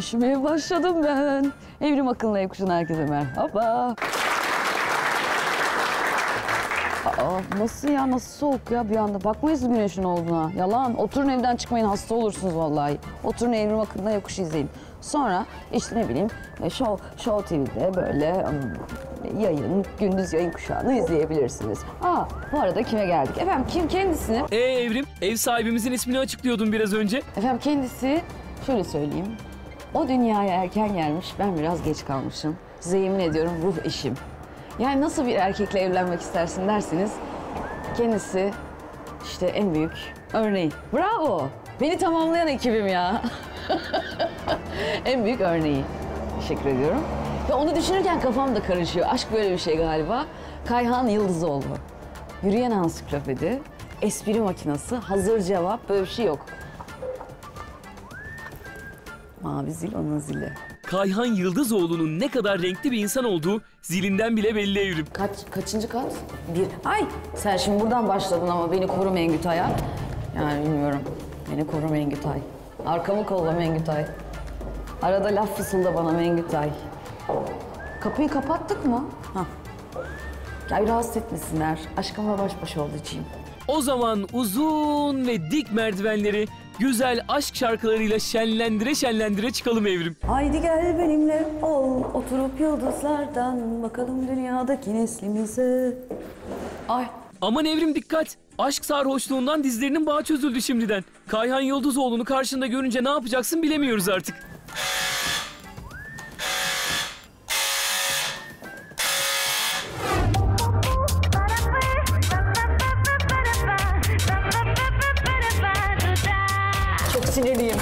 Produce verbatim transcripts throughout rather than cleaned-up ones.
Üşümeye başladım ben. Evrim Akın'la Ev Kuşu'na herkese merhaba. Aa, nasıl ya, nasıl soğuk ya bir anda. Bakmayız güneşin olduğuna. Yalan. Oturun evden çıkmayın, hasta olursunuz vallahi. Oturun Evrim Akın'la Ev Kuşu izleyin. Sonra işte ne bileyim Show, Show T V'de böyle yayın, gündüz yayın kuşağını izleyebilirsiniz. Aa, bu arada kime geldik? Efendim kim kendisini? Ee Evrim, ev sahibimizin ismini açıklıyordun biraz önce. Efendim kendisi, şöyle söyleyeyim. O dünyaya erken gelmiş, ben biraz geç kalmışım. Size yemin ediyorum ruh eşim. Yani nasıl bir erkekle evlenmek istersin derseniz, kendisi işte en büyük örneği. Bravo! Beni tamamlayan ekibim ya. En büyük örneği. Teşekkür ediyorum. Ve onu düşünürken kafam da karışıyor. Aşk böyle bir şey galiba. Kayhan Yıldızoğlu. Yürüyen ansiklopedi, espri makinası, hazır cevap, böyle bir şey yok. Mavi zil onun zili. Kayhan Yıldızoğlu'nun ne kadar renkli bir insan olduğu zilinden bile belli Evrim. Kaç, kaçıncı kat? Bir. Ay sen şimdi buradan başladın ama beni koru Mengütay'a. Yani bilmiyorum. Beni koru Mengütay. Arkamı kolla Mengütay. Arada laf fısılda bana Mengütay. Kapıyı kapattık mı? Hah. Gel rahatsız etmesinler. Aşkımla baş başa olacağım. O zaman uzun ve dik merdivenleri güzel aşk şarkılarıyla şenlendire şenlendire çıkalım Evrim. Haydi gel benimle ol, oturup yıldızlardan bakalım dünyadaki neslimize. Ay. Aman Evrim dikkat! Aşk sarhoşluğundan dizlerinin bağı çözüldü şimdiden. Kayhan Yıldızoğlu'nu karşında görünce ne yapacaksın bilemiyoruz artık. Çok sinirliyim.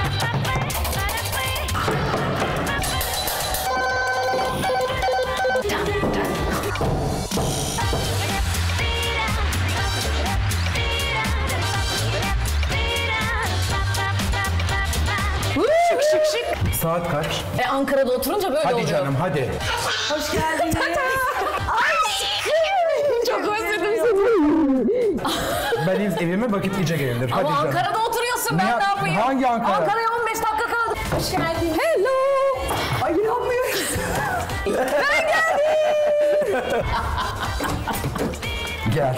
Şık şık. Saat kaç? E Ankara'da oturunca böyle Hadi oluyor. canım hadi. Hoş geldiniz. Aşkım. Çok özledim seni. Ben ev, evime vakit geçecek evimdir. Hadi Ama canım. Ankara'da oturuyorsun, ben Ne- ne yapayım? hangi Ankara? Ankara'ya on beş dakika kaldı. Hoş geldin. Hello. Ay inanmıyorum. Ben geldim. Gel.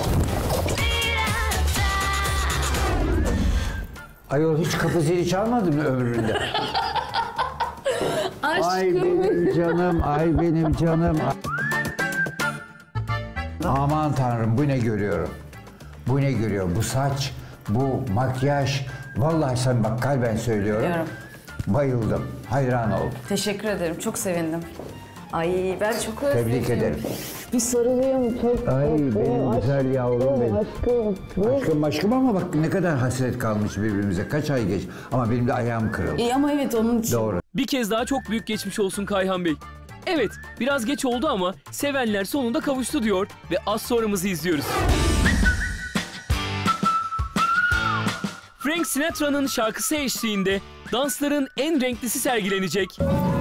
Ayol hiç kapı zili çalmadı mı ömründe? Aşkım. Ay benim canım, ay benim canım. Aman tanrım bu ne görüyorum? Bu ne görüyorum? Bu saç, bu makyaj. Vallahi sen bak kalben söylüyorum. Diyorum. Bayıldım, hayran oldum. Teşekkür ederim, çok sevindim. Ay ben çok özledim. Tebrik ederim. Bir sarılayım çok. Ay çok- benim aşkım, güzel yavrum benim. Aşkım. Aşkım aşkım ama bak ne kadar hasret kalmış birbirimize. Kaç ay geç. Ama benim de ayağım kırıldı. İyi ama evet onun için. Doğru. Bir kez daha çok büyük geçmiş olsun Kayhan Bey. Evet, biraz geç oldu ama sevenler sonunda kavuştu diyor ve az sonramızı izliyoruz. Frank Sinatra'nın şarkısı eşliğinde dansların en renklisi sergilenecek.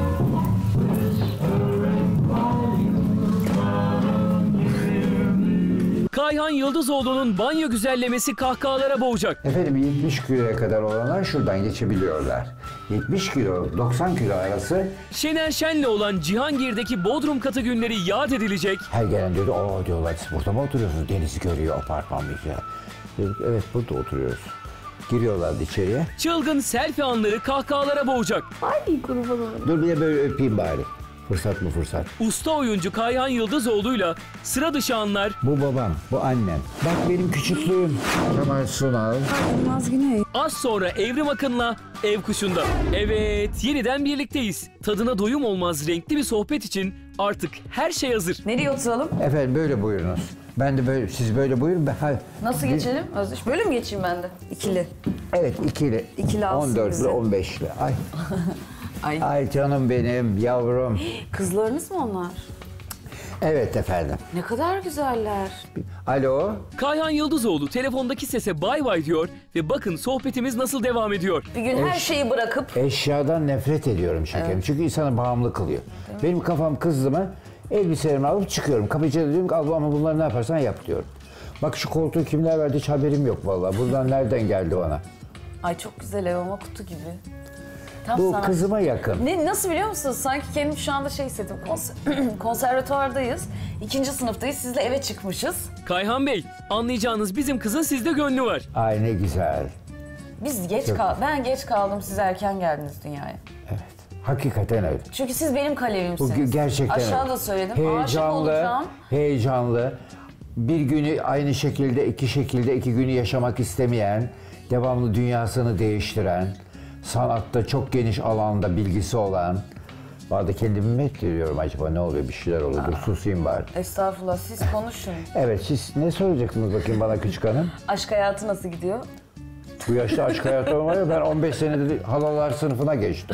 Kayhan Yıldızoğlu'nun banyo güzellemesi kahkahalara boğacak. Efendim yetmiş kiloya kadar olanlar şuradan geçebiliyorlar. yetmiş kilo, doksan kilo arası Şener Şen'le olan Cihangir'deki Bodrum katı günleri yad edilecek. her gelen diyordu, o diyorlar siz burada mı oturuyorsunuz? Denizi görüyor apartman bir ya. Dedik, evet burada oturuyoruz. Giriyorlardı içeriye. Çılgın selfie anları kahkahalara boğacak. Ay kurban olayım. Dur bir de böyle öpeyim bari. Fırsat mı fırsat? Usta oyuncu Kayhan Yıldızoğlu'yla sıra dışı anlar, Bu babam, bu annem. Bak benim küçüklüğüm. Kemal Sunal. Yılmaz Güney. az sonra Evrim Akın'la Ev Kuşu'nda. Evet, yeniden birlikteyiz. Tadına doyum olmaz renkli bir sohbet için artık her şey hazır. Nereye oturalım? Efendim böyle buyurunuz. Ben de böyle, siz böyle buyurun. Ben, ha, Nasıl bir- geçelim? Özdeş. Böyle mi geçeyim ben de? İkili. Evet ikili. İkili alsın on dörtlü, bizi. on beşli. Ay. Ay. Ay canım benim, yavrum. Kızlarınız mı onlar? Evet efendim. Ne kadar güzeller. Alo. Kayhan Yıldızoğlu telefondaki sese bay bay diyor ve bakın sohbetimiz nasıl devam ediyor. Bir gün her şeyi bırakıp Eşyadan nefret ediyorum şekerim. Evet. Çünkü insanı bağımlı kılıyor. Benim kafam kızdı mı elbiselerimi alıp çıkıyorum. Kapıcıya diyorum ki abla ama bunları ne yaparsan yap diyorum. Bak şu koltuğu kimler verdi hiç haberim yok vallahi. Buradan nereden geldi bana? ay çok güzel ev ama kutu gibi. Tam Bu sanat. kızıma yakın. Ne, nasıl biliyor musunuz? Sanki kendim şu anda şey hissettim. Konser- konservatuvardayız. İkinci sınıftayız. Sizle eve çıkmışız. Kayhan Bey, anlayacağınız bizim kızın sizde gönlü var. Ay ne güzel. Biz geç Çok- kal ben geç kaldım. Siz erken geldiniz dünyaya. Evet. Hakikaten öyle. Çünkü siz benim Bu kalevimsiniz. ge- gerçekten Aşağıda öyle. söyledim. Aşık Heyecanlı, olacağım. heyecanlı. Bir günü aynı şekilde, iki şekilde iki günü yaşamak istemeyen, devamlı dünyasını değiştiren, sanatta çok geniş alanda bilgisi olan. Bazen kendimi mi ettiriyorum acaba, ne oluyor, bir şeyler oluyor. Dur susayım bari. Estağfurullah, siz konuşun. Evet, siz ne söyleyeceksiniz bakayım bana küçük hanım? Aşk hayatı nasıl gidiyor? Bu yaşta aşk hayatı var ya, ben on beş senedir halalar sınıfına geçtim.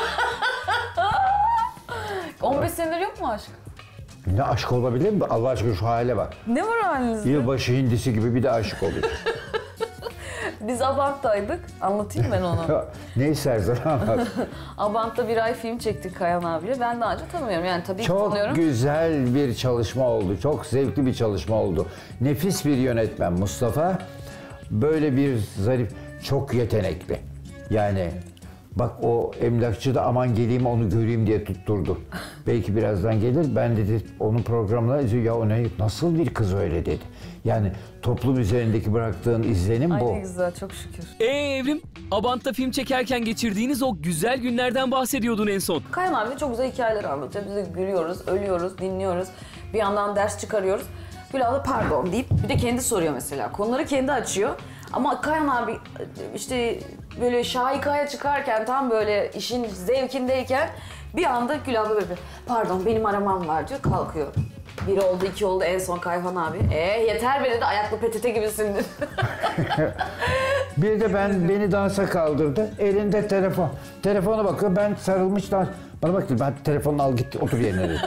on beş senedir yok mu aşk? Ne aşk olabilir mi? Allah aşkına şu hale bak. Ne var halinizde? Yılbaşı hindisi gibi bir de aşık oluyor. Biz Abant'taydık. Anlatayım ben onu. Ne istersen anlat. Abant'ta bir ay film çektik Kayhan abiyle. Ben daha önce tanımıyorum. Yani tabii ki Çok tanıyorum. güzel bir çalışma oldu. Çok zevkli bir çalışma oldu. Nefis bir yönetmen Mustafa. Böyle bir zarif, çok yetenekli. Yani bak, o emlakçı da aman geleyim onu göreyim diye tutturdu. Belki birazdan gelir. Ben dedi onun programına, ya o ne, nasıl bir kız öyle dedi. Yani toplum üzerindeki bıraktığın izlenim Ay bu. ne güzel, çok şükür. Ee Evrim, Abant'ta film çekerken geçirdiğiniz o güzel günlerden bahsediyordun en son. Kayhan abi çok güzel hikayeler anlatıyor. Biz de gülüyoruz, ölüyoruz, dinliyoruz. Bir yandan ders çıkarıyoruz. Gül abla pardon deyip bir de kendi soruyor mesela. Konuları kendi açıyor. Ama Kayhan abi işte böyle şahikaya çıkarken, tam böyle işin zevkindeyken bir anda Gül abla böyle pardon benim aramam var diyor, kalkıyor. Bir oldu, iki oldu, en son Kayhan abi. Ee yeter be dedi, ayaklı P T T gibisin dedi. Bir de ben beni dansa kaldırdı. Elinde telefon. Telefona bakıyor. Ben sarılmış dans. Bana bak dedi, ben telefonunu al git otur yerine dedi.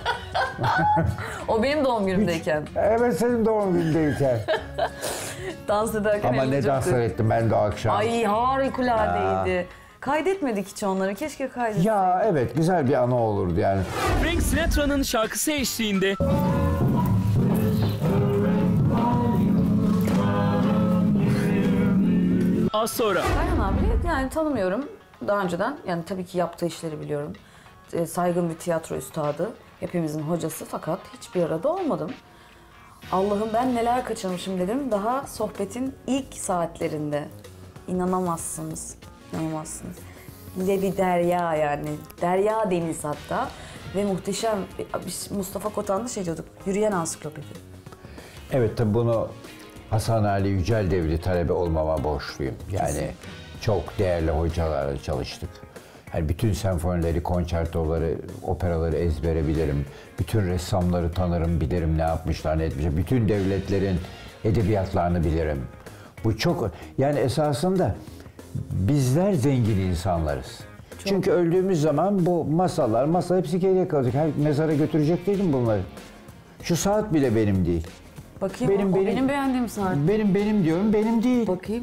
O benim doğum günümdeyken. Evet, senin doğum günündeyken. Dans ederken Ama elimi ne danslar tuttu. ettim ben de o akşam. Ay harikuladeydi. Kaydetmedik hiç onları. Keşke kaydetseydik. Ya evet, güzel bir anı olurdu yani. Frank Sinatra'nın şarkısı eşliğinde az sonra Kayhan abi yani tanımıyorum daha önceden. Yani tabii ki yaptığı işleri biliyorum. E, saygın bir tiyatro üstadı. Hepimizin hocası, fakat hiçbir arada olmadım. Allah'ım ben neler kaçırmışım dedim. Daha sohbetin ilk saatlerinde. İnanamazsınız. İnanamazsınız. Bir bir derya yani. Derya deniz hatta. Ve muhteşem. Biz Mustafa Kotan'da şey diyorduk. Yürüyen ansiklopedi. Evet, tabii bunu Hasan Ali Yücel Devri talebe olmama borçluyum. Yani çok değerli hocalarla çalıştık. Yani bütün senfonileri, konçertoları, operaları ezbere bilirim. Bütün ressamları tanırım, bilirim ne yapmışlar, ne etmişler. Bütün devletlerin edebiyatlarını bilirim. Bu çok, yani esasında bizler zengin insanlarız. Çünkü öldüğümüz zaman bu masalar, masa hepsi geriye kalacak. Her mezara götürecek değilim bunları. Şu saat bile benim değil. Bakayım benim, o, o benim beğendiğim saat. Benim benim diyorum, benim değil. Bakayım.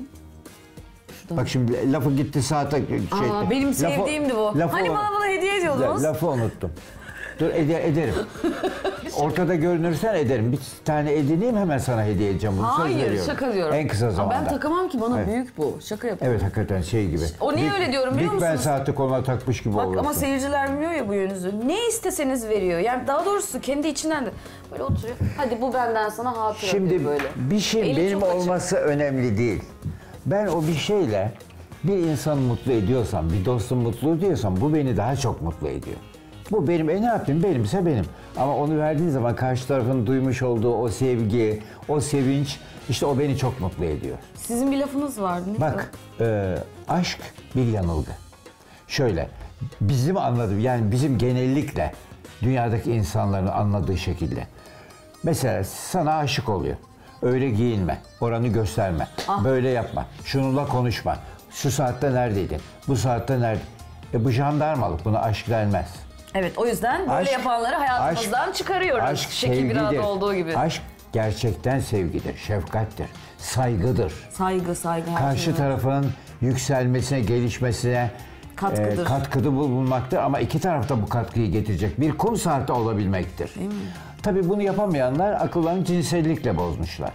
Bak şimdi lafı gitti saate şey. Aa, benim sevdiğimdi bu. Hani bana bunu hediye ediyordunuz. Lafı unuttum. Dur ede- ederim. Ortada görünürsen ederim. Bir tane edineyim, hemen sana hediye edeceğim bunu. Söz Hayır, veriyorum. şaka diyorum. En kısa Ama zamanda. ben takamam ki, bana Evet. büyük bu. Şaka yapıyorum. Evet, hakikaten şey gibi. O niye Big- öyle diyorum biliyor Big Ben musunuz? saati koluna takmış gibi Bak olursun. ama seyirciler bilmiyor ya bu yönünüzü. Ne isteseniz veriyor. Yani daha doğrusu kendi içinden de böyle oturuyor. Hadi bu benden sana hatıra Şimdi diyor böyle. bir şey Eli benim çok açık. olması önemli değil. Ben o bir şeyle bir insanı mutlu ediyorsam, bir dostum mutlu diyorsam bu beni daha çok mutlu ediyor. Bu benim, e ne yapayım, benimse benim. Ama onu verdiğin zaman karşı tarafın duymuş olduğu o sevgi, o sevinç, işte o beni çok mutlu ediyor. Sizin bir lafınız vardı. Ne Bak, e, aşk bir yanılgı. Şöyle, bizim anladığım, yani bizim genellikle dünyadaki insanların anladığı şekilde. Mesela sana aşık oluyor. Öyle giyinme, oranı gösterme, böyle yapma, şununla konuşma. Şu saatte neredeydin, bu saatte nerede? E bu jandarmalık, buna aşk denmez. Evet, o yüzden böyle Aşk- yapanları hayatımızdan aşk- çıkarıyoruz. Aşk Şekil sevgidir. Bira'da olduğu gibi. Aşk gerçekten sevgidir, şefkattir, saygıdır. Saygı, saygı. her Karşı şey var. tarafın yükselmesine, gelişmesine Katkıdır. e, katkıda bulunmaktır ama iki taraf da bu katkıyı getirecek bir kum saati olabilmektir. Değil mi? Tabii bunu yapamayanlar akıllarını cinsellikle bozmuşlar.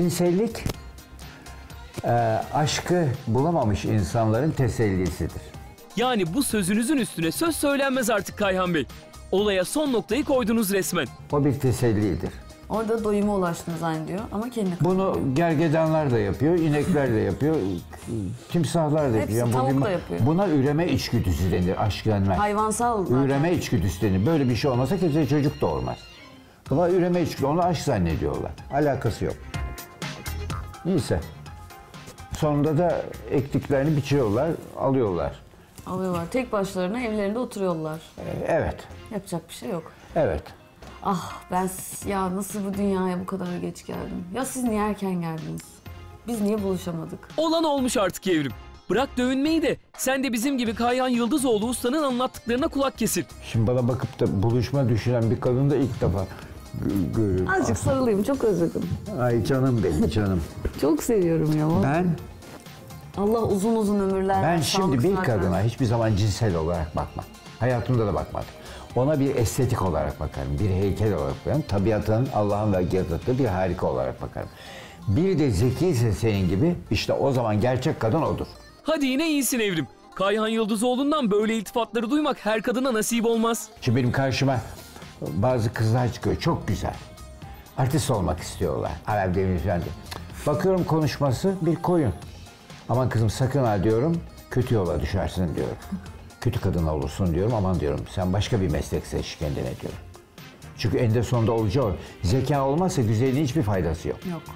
Cinsellik e, aşkı bulamamış insanların tesellisidir. Yani bu sözünüzün üstüne söz söylenmez artık Kayhan Bey. Olaya son noktayı koydunuz resmen. O bir tesellidir. Orada doyuma ulaştınız zannediyor ama kendi Bunu gergedanlar da yapıyor, inekler de yapıyor, timsahlar da Hepsi yapıyor. Yani tavuk bugün- da yapıyor. Buna üreme içgüdüsü denir, aşk denmez. hayvansal zaten. Üreme içgüdüsü denir. Böyle bir şey olmasa kimse çocuk doğurmaz. Buna üreme içgüdüsü, onu aşk zannediyorlar. Alakası yok. Neyse. Sonunda da ektiklerini biçiyorlar, alıyorlar. Alıyorlar. Tek başlarına evlerinde oturuyorlar. Ee, Evet, Yapacak bir şey yok. evet. Ah ben s- ya nasıl bu dünyaya bu kadar geç geldim? Ya siz niye erken geldiniz? Biz niye buluşamadık? Olan olmuş artık Evrim. Bırak dövünmeyi de sen de bizim gibi Kayhan Yıldızoğlu ustanın anlattıklarına kulak kesin. Şimdi bana bakıp da buluşma düşünen bir kadın da ilk defa gö- görüyorum. Azıcık sarılayım, çok özledim. Ay canım benim canım. Çok seviyorum ya. Ben Allah uzun uzun ömürler. ben versin, şimdi bir sağlık sıhhat kadına versin. hiçbir zaman cinsel olarak bakmam. Hayatımda da bakmadım. Ona bir estetik olarak bakarım, bir heykel olarak bakarım. Tabiatın, Allah'ın ve yarattığı bir harika olarak bakarım. Bir de zekiyse senin gibi, işte o zaman gerçek kadın odur. Hadi yine iyisin Evrim. Kayhan Yıldızoğlu'ndan böyle iltifatları duymak her kadına nasip olmaz. Şimdi benim karşıma bazı kızlar çıkıyor, çok güzel. Artist olmak istiyorlar. Arap devrimci falan diye. Bakıyorum konuşması bir koyun. Aman kızım sakın ha diyorum, kötü yola düşersin diyorum. Kötü kadın olursun diyorum, aman diyorum sen başka bir meslek seç kendine diyorum. Çünkü eninde sonunda olacağı o. Zeka olmazsa güzelliğin hiçbir faydası yok. Yok.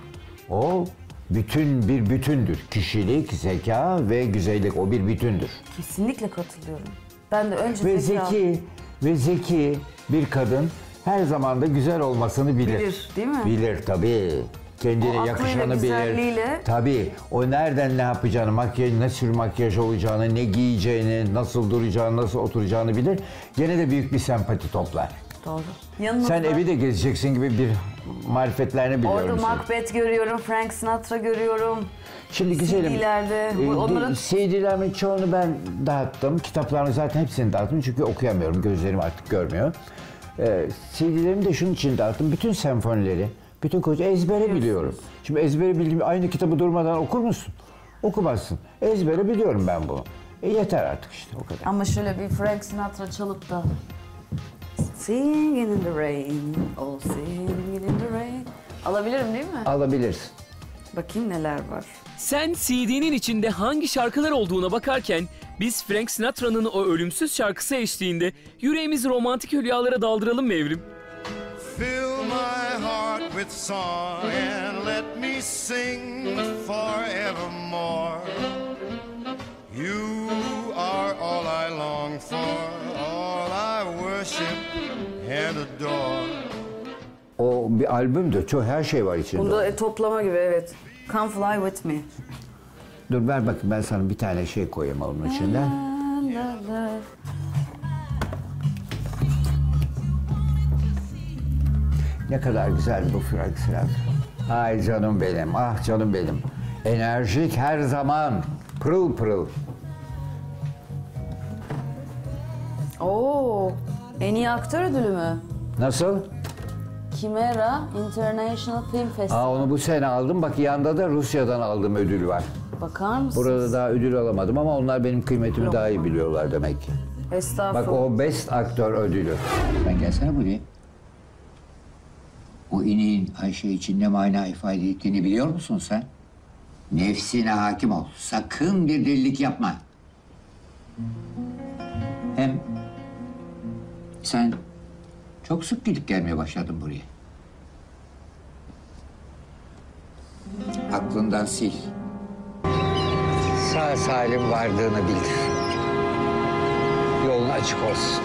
O bütün bir bütündür. Kişilik, zeka ve güzellik o bir bütündür. Kesinlikle katılıyorum. Ben de önce Ve zeka- zeki ve zeki bir kadın her zaman da güzel olmasını bilir. Bilir, değil mi? Bilir tabii. Kendine O aklıyla, yakışanı bilir. güzelliğiyle. Tabii. O nereden ne yapacağını, makyaj, ne tür makyaj olacağını, ne giyeceğini, nasıl duracağını, nasıl oturacağını bilir. Gene de büyük bir sempati toplar. Doğru. Yanınızda Sen evi de gezeceksin gibi bir marifetlerini biliyorum. orada senin. Macbeth görüyorum, Frank Sinatra görüyorum. Şimdi güzelim. C D'lerde, bu- e, onların- C D'lerimin çoğunu ben dağıttım. Kitaplarını zaten hepsini dağıttım çünkü okuyamıyorum. Gözlerim artık görmüyor. E, C D'lerimi de şunun için dağıttım. Bütün senfonileri, bütün koca ezbere biliyorum. Şimdi ezbere bildiğim aynı kitabı durmadan okur musun? Okumazsın. Ezbere biliyorum ben bunu. E, yeter artık işte o kadar. Ama şöyle bir Frank Sinatra çalıp da Singing in the rain, oh singing in the rain. Alabilirim değil mi? Alabilirsin. Bakayım neler var. Sen C D'nin içinde hangi şarkılar olduğuna bakarken biz Frank Sinatra'nın o ölümsüz şarkısı eşliğinde yüreğimizi romantik hülyalara daldıralım mı Evrim? Fill my heart with song and let me sing forevermore. You are all I long for, all I worship and adore. O bir albümdür. Çok her şey var içinde. Bunda e, toplama gibi evet. Come fly with me. Dur ver bakayım ben sana bir tane şey koyayım onun içinden. La, la. Ne kadar güzel bu Frank Sinatra. Ay canım benim, ah canım benim. Enerjik her zaman, pırıl pırıl. Oo, en iyi aktör ödülü mü? Nasıl? Kimera International Film Festival. Aa onu bu sene aldım. Bak yanında da Rusya'dan aldığım ödül var. Bakar mısınız? Burada daha ödül alamadım ama onlar benim kıymetimi daha iyi biliyorlar demek ki. Estağfurullah. Bak o Best Aktör ödülü. Ben gelsene buraya. O ineğin Ayşe için ne mana ifade ettiğini biliyor musun sen? Nefsine hakim ol. Sakın bir delilik yapma. Hem sen çok sık gidip gelmeye başladın buraya. Aklından sil. Sağ salim vardığını bildir. Yolun açık olsun.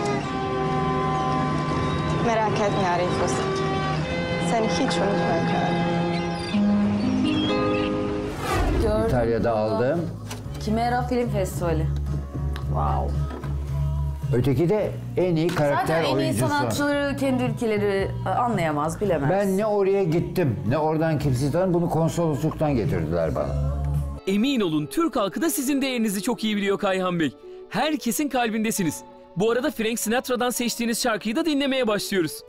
Merak etme Arif Usta. Seni hiç unutmayacağım. Gördüm. İtalya'da aldım. Kimera Film Festivali. Wow. Öteki de en iyi karakter Zaten en iyi oyuncusu. sanatçıları kendi ülkeleri e, anlayamaz, bilemez. Ben ne oraya gittim, ne oradan kimse tanı. Bunu konsolosluktan getirdiler bana. Emin olun Türk halkı da sizin değerinizi çok iyi biliyor Kayhan Bey. Herkesin kalbindesiniz. Bu arada Frank Sinatra'dan seçtiğiniz şarkıyı da dinlemeye başlıyoruz.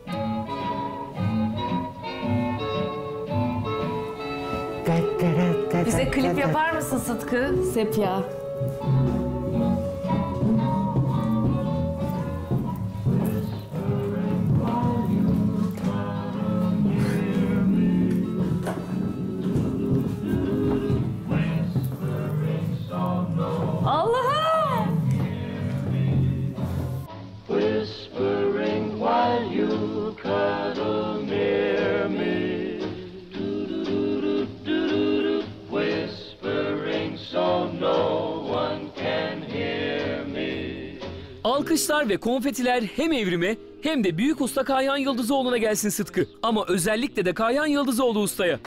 Bize klip yapar mısın Sıtkı? Sepya. Alkışlar ve konfetiler hem Evrim'e hem de büyük usta Kayhan Yıldızoğlu'na gelsin Sıtkı. Ama özellikle de Kayhan Yıldızoğlu ustaya.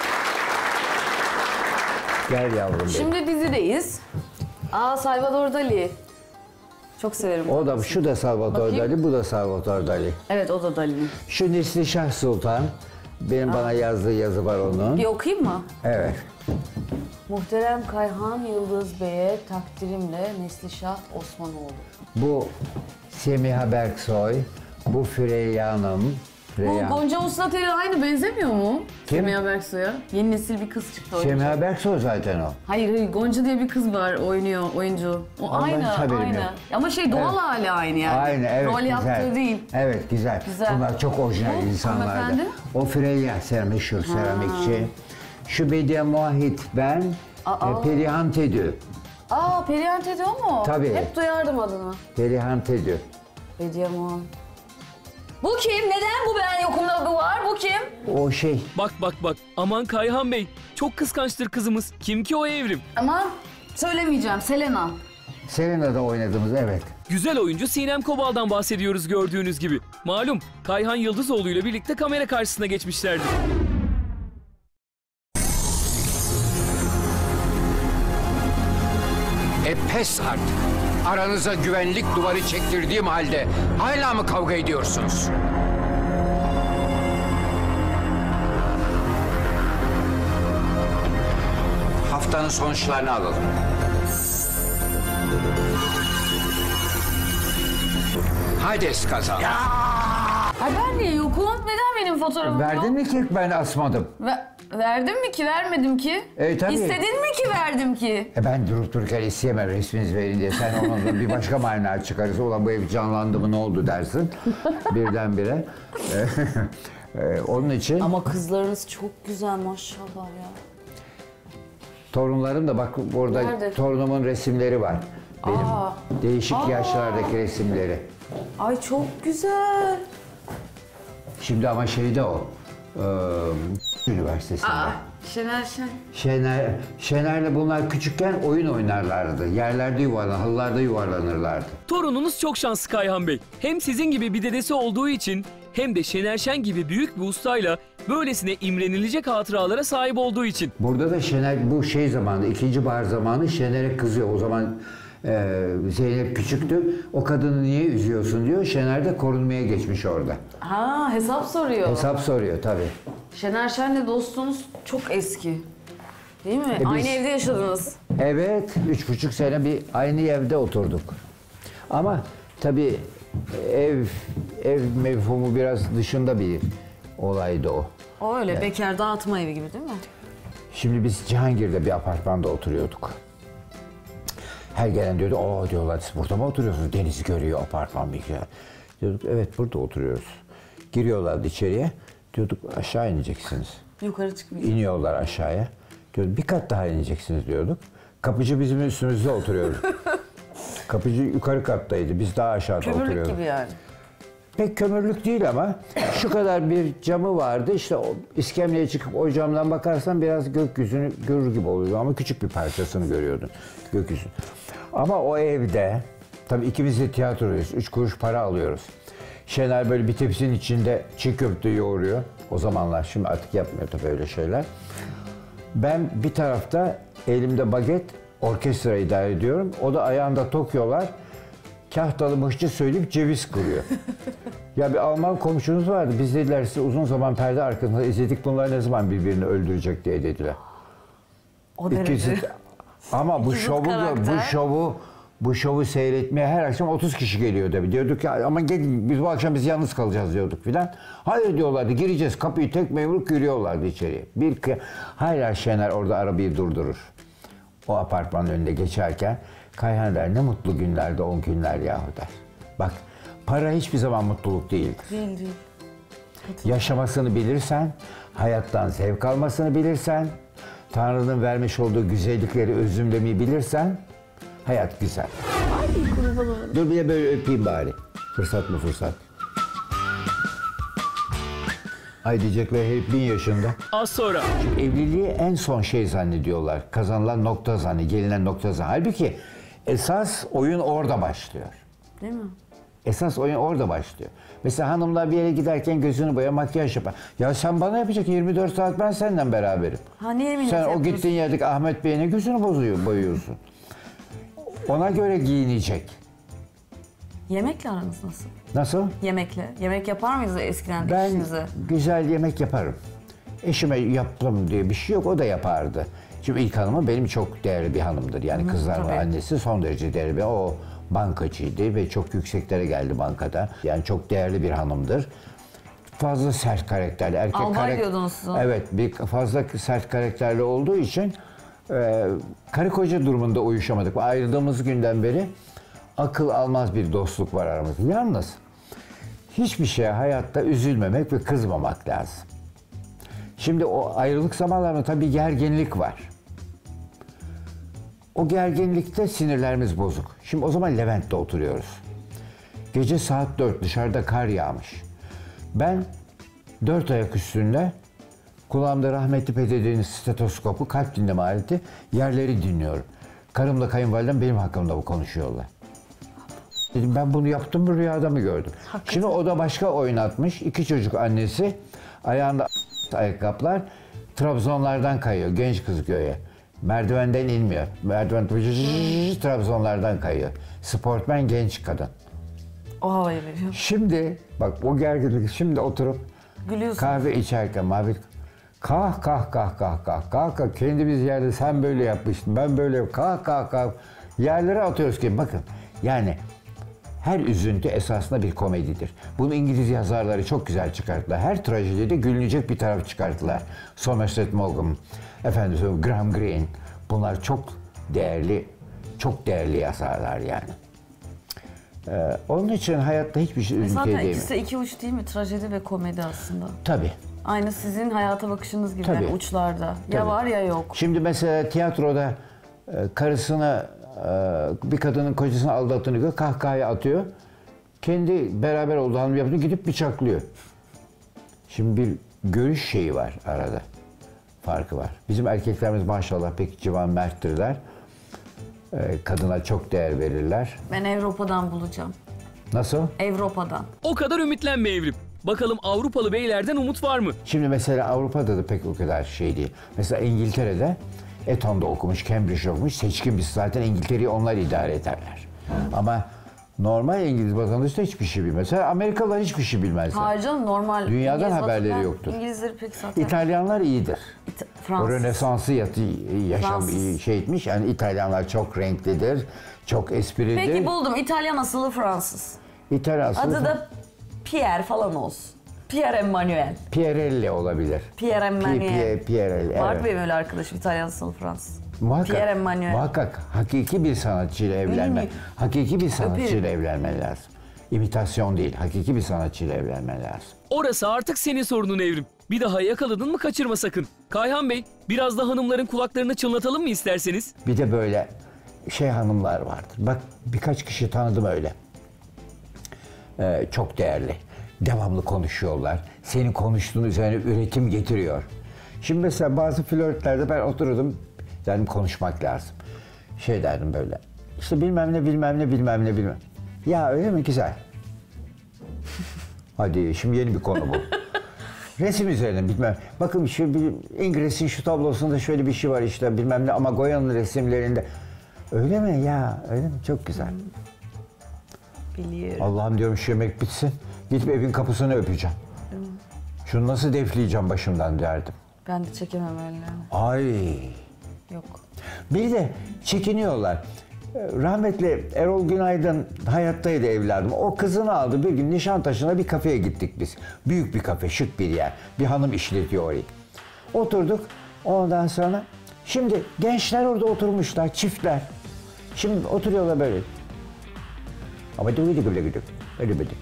Gel yavrum benim. Şimdi dizideyiz. Aa, Salvador Dali. Çok severim. O da, şu da Salvador Bakayım. Dali, bu da Salvador Dali. Evet, o da Dali'nin. Şu Neslişah Sultan. Benim bana yazdığı yazı var onun. Bir okuyayım mı? Evet. Muhterem Kayhan Yıldız Bey'e takdirimle Neslişah Osmanoğlu. Bu Semiha Berksoy. Bu Füreyya Hanım. Bu Füreyya. Gonca Uslateli aynı benzemiyor mu? Kim? Semiha Berksoy'a. Yeni nesil bir kız çıktı oyuncu. Semiha Berksoy zaten o. Hayır hayır, Gonca diye bir kız var, oynuyor oyuncu. O Ondan hiç aynı haberim aynı. yok. Ama şey, doğal hali aynı yani. Aynı, evet, Rol güzel. yaptığı değil. Evet, güzel. Güzel. Bunlar çok orijinal Bu insanlardı. hanımefendi? O Füreyya, ser- meşhur seramikçi. Şu Bediye Muahit, ben, Aa. e, Perihan Tedü. Aa, Perihan Tedü o mu? Tabii. Hep duyardım adını. Perihan Tedü. Bediye Muhan. Bu kim? Neden bu ben yokumda bu var? Bu kim? O şey, Bak bak bak, aman Kayhan Bey, çok kıskançtır kızımız. Kim ki o Evrim? Ama söylemeyeceğim. Selena. Selena'da oynadığımız, evet. Güzel oyuncu Sinem Kobal'dan bahsediyoruz gördüğünüz gibi. Malum Kayhan Yıldızoğlu ile birlikte kamera karşısına geçmişlerdi. E pes artık. Aranıza güvenlik duvarı çektirdiğim halde hala mı kavga ediyorsunuz? Haftanın sonuçlarını alalım. Hades kazandı. Ay, ben niye yokum? Neden benim fotoğrafım yok? Verdin mi ki ben asmadım? Ve- verdim mi ki? Vermedim ki. E, tabii. İstedin mi ki? Verdim ki. E ben durup dururken isteyemem resminizi verin diye. Sen onunla bir başka mana çıkarırsın. Ulan bu ev canlandı mı, ne oldu dersin. Birdenbire. E, onun için Ama kızlarınız çok güzel maşallah ya. torunlarım da bak burada Nerede? torunumun resimleri var. Benim Aa. değişik Aa. yaşlardaki resimleri. Ay çok güzel. Şimdi ama şeyde o. E, Üniversitesinde. Aa, Şener Şen. Şener, Şener'le bunlar küçükken oyun oynarlardı. Yerlerde yuvarlan, halılarda yuvarlanırlardı. Torununuz çok şanslı Kayhan Bey. Hem sizin gibi bir dedesi olduğu için hem de Şener Şen gibi büyük bir ustayla böylesine imrenilecek hatıralara sahip olduğu için. Burada da Şener bu şey zamanı, ikinci bahar zamanı Şener'e kızıyor. O zaman e, Zeynep küçüktü. O kadını niye üzüyorsun diyor. Şener de korunmaya geçmiş orada. Ha, hesap soruyor. Hesap soruyor tabii. Şener Şen'le dostluğunuz çok eski. Değil mi? E biz- Aynı evde yaşadınız. Evet, üç buçuk sene bir aynı evde oturduk. Ama tabii ev ev mevhumu biraz dışında bir olaydı o. O öyle bekar dağıtma evi gibi değil mi? Şimdi biz Cihangir'de bir apartmanda oturuyorduk. Her gelen diyordu, o diyorlar siz burada mı oturuyorsunuz? Denizi görüyor apartman bir kere. Diyorduk evet burada oturuyoruz. Giriyorlardı içeriye. Diyorduk aşağı ineceksiniz. Yukarı çıkmayacağım. İniyorlar aşağıya. Diyorduk bir kat daha ineceksiniz diyorduk. Kapıcı bizim üstümüzde oturuyordu. Kapıcı yukarı kattaydı. Biz daha aşağıda Kömürlük oturuyorduk. gibi yani. Pek kömürlük değil ama şu kadar bir camı vardı. İşte o iskemleye çıkıp o camdan bakarsan biraz gökyüzünü görür gibi oluyordu ama küçük bir parçasını görüyordun gökyüzü. Ama o evde tabii ikimiz de tiyatroyuz. Üç kuruş para alıyoruz. Şener böyle bir tepsinin içinde çiğ köfte yoğuruyor. O zamanlar, şimdi artık yapmıyor tabii öyle şeyler. Ben bir tarafta elimde baget orkestra idare ediyorum. O da ayağında tokyolar. Kahtalı mıhçı söyleyip ceviz kırıyor. Ya bir Alman komşunuz vardı. Biz dediler size uzun zaman perde arkasında izledik. Bunlar ne zaman birbirini öldürecek diye dediler. O derece. İkisi, ama bu İki zıt şovu karakter. bu şovu bu şovu seyretmeye her akşam otuz kişi geliyor tabii. Diyorduk ya ama gelin biz bu akşam biz yalnız kalacağız diyorduk filan. Hayır diyorlardı, gireceğiz, kapıyı tekme yumruk giriyorlardı içeriye. Bir kı- hala Şener orada arabayı durdurur. O apartmanın önünde geçerken Kayhan der ne mutlu günlerde on günler yahu der. Bak para hiçbir zaman mutluluk değildir. Değil değil. Yaşamasını bilirsen, hayattan zevk almasını bilirsen, Tanrı'nın vermiş olduğu güzellikleri özümlemeyi bilirsen hayat güzel. Dur bir de böyle öpeyim bari. Fırsat mı fırsat? Ay diyecekler hep bin yaşında. Az sonra. Evliliği en son şey zannediyorlar. Kazanılan nokta zanı, gelinen nokta zanı. Halbuki esas oyun orada başlıyor. Değil mi? Esas oyun orada başlıyor. Mesela hanımlar bir yere giderken gözünü boya, makyaj yapar. Ya sen bana yapacak yirmi dört saat ben senden beraberim. Ha niye minnet Sen o yapıyorsun? gittiğin yerdeki Ahmet Bey'e ne gözünü bozuyor, boyuyorsun. Ona göre giyinecek. Yemekle aranız nasıl? Nasıl? Yemekle. Yemek yapar mıydınız eskiden Ben eşinize? güzel yemek yaparım. Eşime yaptım diye bir şey yok, o da yapardı. Şimdi ilk hanımı benim çok değerli bir hanımdır. Yani kızlarımın tabii. annesi son derece değerli bir, o bankacıydı ve çok yükseklere geldi bankada. Yani çok değerli bir hanımdır. Fazla sert karakterli. Erkek Albay karak- diyordunuz siz ona. Evet, bir fazla sert karakterli olduğu için e, karı koca durumunda uyuşamadık. Ayrıldığımız günden beri akıl almaz bir dostluk var aramızda. Yalnız hiçbir şeye hayatta üzülmemek ve kızmamak lazım. Şimdi o ayrılık zamanlarında tabii gerginlik var. O gerginlikte sinirlerimiz bozuk. Şimdi o zaman Levent'te oturuyoruz. Gece saat dört, dışarıda kar yağmış. Ben dört ayak üstünde kulağımda rahmetli Pede'nin stetoskopu, kalp dinleme aleti, yerleri dinliyorum. Karımla kayınvalidem benim hakkımda bu konuşuyorlar. Dedim ben bunu yaptım mı, rüyada mı gördüm? Şimdi o da başka oynatmış. İki çocuk annesi, ayağında ayakkabılar, Trabzonlardan kayıyor genç kız göğe. Merdivenden inmiyor. Merdiven Trabzonlardan kayıyor. Sportmen genç kadın. O havayı veriyor. Şimdi bak o gerginlik, şimdi oturup Gülüyorsun. kahve içerken mavi kah kah kah kah kah kah kah kendimiz yerde sen böyle yapmıştın ben böyle yap- kah kah kah yerlere atıyoruz ki bakın yani her üzüntü esasında bir komedidir. Bunu İngiliz yazarları çok güzel çıkarttılar. Her trajedide gülünecek bir taraf çıkarttılar. Somerset Maugham, efendim Graham Greene, bunlar çok değerli, çok değerli yazarlar yani. Ee, onun için hayatta hiçbir şey üzüntüye Zaten değmiyor. ikisi de iki uç değil mi? Trajedi ve komedi aslında. Tabii. Aynı sizin hayata bakışınız gibi Tabii. yani uçlarda. Ya Tabii. var ya yok. Şimdi mesela tiyatroda e, karısına e, bir kadının kocasını aldattığını görüyor, kahkahaya atıyor. Kendi beraber olduğu hanım yaptığını gidip bıçaklıyor. Şimdi bir görüş şeyi var arada. Farkı var. Bizim erkeklerimiz maşallah pek civan merttirler. E, kadına çok değer verirler. Ben Avrupa'dan bulacağım. Nasıl? Avrupa'dan. O kadar ümitlenme Evrim. Bakalım Avrupalı beylerden umut var mı? Şimdi mesela Avrupa'da da pek o kadar şey değil. Mesela İngiltere'de Eton'da okumuş, Cambridge okumuş, seçkin biz zaten İngiltere'yi onlar idare ederler. Ama normal İngiliz vatandaşı da hiçbir şey bilmez. Mesela Amerikalılar hiçbir şey bilmezler. Hayır canım normal. Dünyadan İngiliz haberleri vatandaş- yoktur. İngilizleri pek zaten. İtalyanlar iyidir. İta- O Fransız. Rönesans'ı yatı, yaşam Fransız. şey etmiş. Yani İtalyanlar çok renklidir, çok esprilidir. Peki buldum. İtalyan asıllı Fransız. İtalyan Adı da Pierre falan olsun. Pierre Emmanuel. Pierrelli olabilir. Pierre Emmanuel. Pierre, Pierrelli, Var evet. benim öyle arkadaşım İtalyan asıllı Fransız. Muhakkak, Pierre Emmanuel. muhakkak hakiki bir sanatçıyla evlenme, mi? hakiki bir sanatçıyla Öperim. evlenmen lazım. İmitasyon değil, hakiki bir sanatçıyla evlenmen lazım. Orası artık senin sorunun Evrim. Bir daha yakaladın mı kaçırma sakın. Kayhan Bey, biraz da hanımların kulaklarını çınlatalım mı isterseniz? Bir de böyle şey hanımlar vardır. Bak birkaç kişi tanıdım öyle. Ee, çok değerli. Devamlı konuşuyorlar. Senin konuştuğun üzerine üretim getiriyor. Şimdi mesela bazı flörtlerde ben otururdum, dedim konuşmak lazım. Şey derdim böyle, işte bilmem ne bilmem ne bilmem ne bilmem. Ya öyle mi? Güzel. Hadi şimdi yeni bir konu bu. Resim üzerine bilmem. Bakın şu bir İngiliz'in şu tablosunda şöyle bir şey var işte bilmem ne ama Goya'nın resimlerinde. Öyle mi ya? Öyle mi? Çok güzel. Biliyorum. Allah'ım diyorum şu yemek bitsin. Gidip evin kapısını öpeceğim. Şunu nasıl defleyeceğim başımdan derdim. Ben de çekemem öyle. Ay. Yok. Bir de çekiniyorlar. Rahmetli Erol Günaydın hayattaydı evladım. O kızını aldı bir gün Nişantaşı'na bir kafeye gittik biz. Büyük bir kafe, şık bir yer. Bir hanım işletiyor orayı. Oturduk. Ondan sonra şimdi gençler orada oturmuşlar, çiftler. Şimdi oturuyorlar böyle. Ama dıgı dıgı dıgı dıgı. Öyle böyle.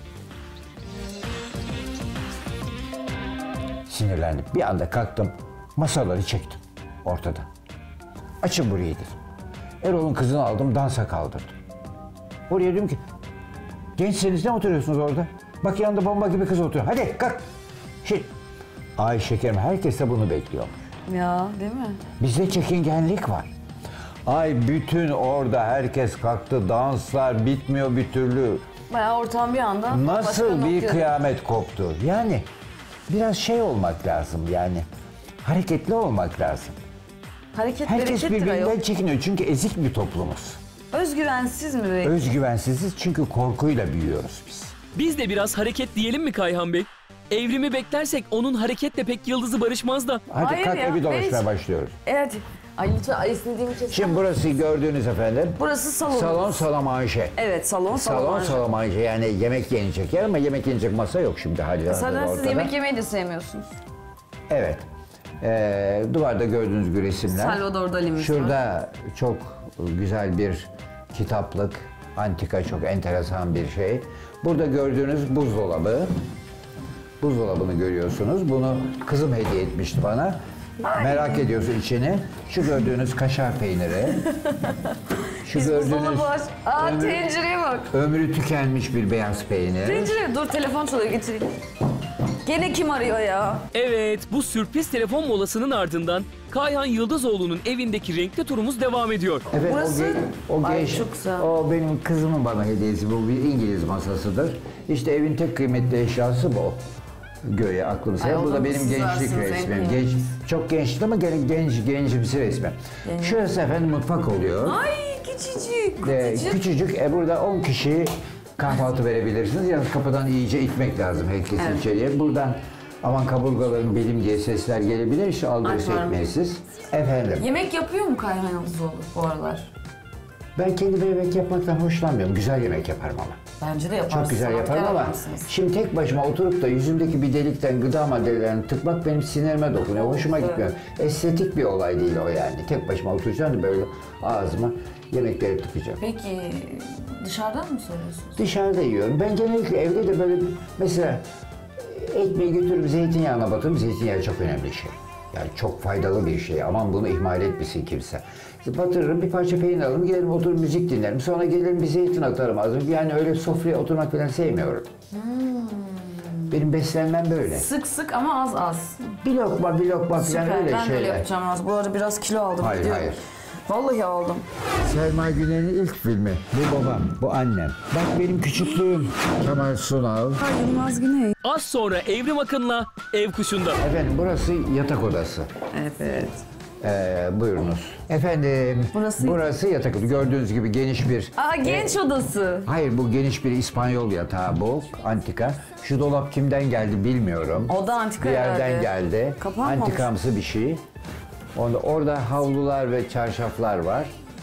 Sinirlendim. Bir anda kalktım. Masaları çektim ortada. Açın burayı dedim. Erol'un kızını aldım, dansa kaldırdım. Oraya dedim ki, gençseniz ne oturuyorsunuz orada? Bak yanında bomba gibi kız oturuyor. Hadi kalk. Şey, ay şekerim, herkes de bunu bekliyormuş. Ya değil mi? Bizde çekingenlik var. Ay bütün orada herkes kalktı, danslar bitmiyor bir türlü. Bayağı ortam bir anda Nasıl başka bir noktaya- kıyamet koptu? Yani biraz şey olmak lazım yani. Hareketli olmak lazım. Hareket Herkes berekettir ayol. birbirinden çekiniyor çünkü ezik bir toplumuz. Özgüvensiz mi be? Özgüvensiziz çünkü korkuyla büyüyoruz biz. Biz de biraz hareket diyelim mi Kayhan Bey? Evrimi beklersek onun hareketle pek yıldızı barışmaz da. Hadi Hayır kalk ya, evi dolaşmaya hiç. başlıyoruz. Evet. Ay lütfen ay istediğimi kesin. Şimdi burası gördüğünüz efendim. Burası salon. Salon salamanje. Evet salon salon. Salon salamanje yani yemek yenecek yer ama yemek yenecek masa yok şimdi hala Zaten siz ortada. yemek yemeyi de sevmiyorsunuz. Evet. Ee, duvarda gördüğünüz gibi resimler. Salvador Dali'miz Şurada çok güzel bir kitaplık, antika çok enteresan bir şey. Burada gördüğünüz buzdolabı. Buzdolabını görüyorsunuz. Bunu kızım hediye etmişti bana. Merak ediyorsun içini. Şu gördüğünüz kaşar peyniri. Şu Biz gördüğünüz buzdolabı aç. Aa ömrü, tencereye bak. ömrü tükenmiş bir beyaz peynir. Tencere dur telefon çalıyor getireyim. Gene kim arıyor ya? Evet, bu sürpriz telefon molasının ardından Kayhan Yıldızoğlu'nun evindeki renkli turumuz devam ediyor. Evet, Burası- o, ge- o Ay, genç, çok güzel. o benim kızımın bana hediyesi, bu bir İngiliz masasıdır. İşte evin tek kıymetli eşyası bu. Göğe aklım Ay, sen. o Bu da da benim siz gençlik varsınız, en resmim. Genç, kıymetlisi. çok gençti ama gene genç, gencimsi resmim. Şurası efendim mutfak oluyor. Ay küçücük Ee, küçücük. küçücük, e, burada on kişi kahvaltı verebilirsiniz. Yalnız kapıdan iyice itmek lazım herkes Evet. içeriye. Buradan aman kaburgalarım belim diye sesler gelebilir. İşte aldırış Ay, var mı? etmeyin siz. Efendim. Yemek yapıyor mu Kayhan Yıldızoğlu bu aralar? Ben kendi yemek yapmaktan hoşlanmıyorum. Güzel yemek yaparım ama. Bence de yaparsınız. Çok güzel yaparım Sanatçı ama adamsınız. şimdi tek başıma oturup da yüzümdeki bir delikten gıda maddelerini tıkmak benim sinirime dokunuyor. Hoşuma Evet. gitmiyor. Estetik bir olay değil o yani. Tek başıma oturacağım da böyle ağzıma yemekleri tıkacağım. Peki dışarıdan mı söylüyorsunuz? Dışarıda yiyorum. Ben genellikle evde de böyle mesela ekmeği götürüp zeytinyağına batırırım. Zeytinyağı çok önemli şey. Yani çok faydalı bir şey. Aman bunu ihmal etmesin kimse. İşte batırırım, bir parça peynir alırım, giderim oturup müzik dinlerim. Sonra gelirim bir zeytin atarım ağzıma. Yani öyle sofraya oturmak falan sevmiyorum. Benim beslenmem böyle. Sık sık ama az az. Bir lokma, bir lokma falan Süper. öyle Ben de öyle şeyler. yapacağım az. Bu arada biraz kilo aldım. Hayır, gidiyorum. hayır. Vallahi aldım. Selma Güner'in ilk filmi. Bu babam, bu annem. Bak benim küçüklüğüm. Kemal Sunal. Ay Yılmaz Güney. Az sonra Evrim Akın'la Ev Kuşu'nda. Efendim burası yatak odası. Evet. Ee, buyurunuz. Efendim Burası- burası yatak odası. Gördüğünüz gibi geniş bir... Aa genç odası. Hayır bu geniş bir İspanyol yatağı bu. Antika. Şu dolap kimden geldi bilmiyorum. O da antika Bir yerden herhalde. geldi. Kapanmamış. Antikamsı bir şey. Onda, orada havlular ve çarşaflar var.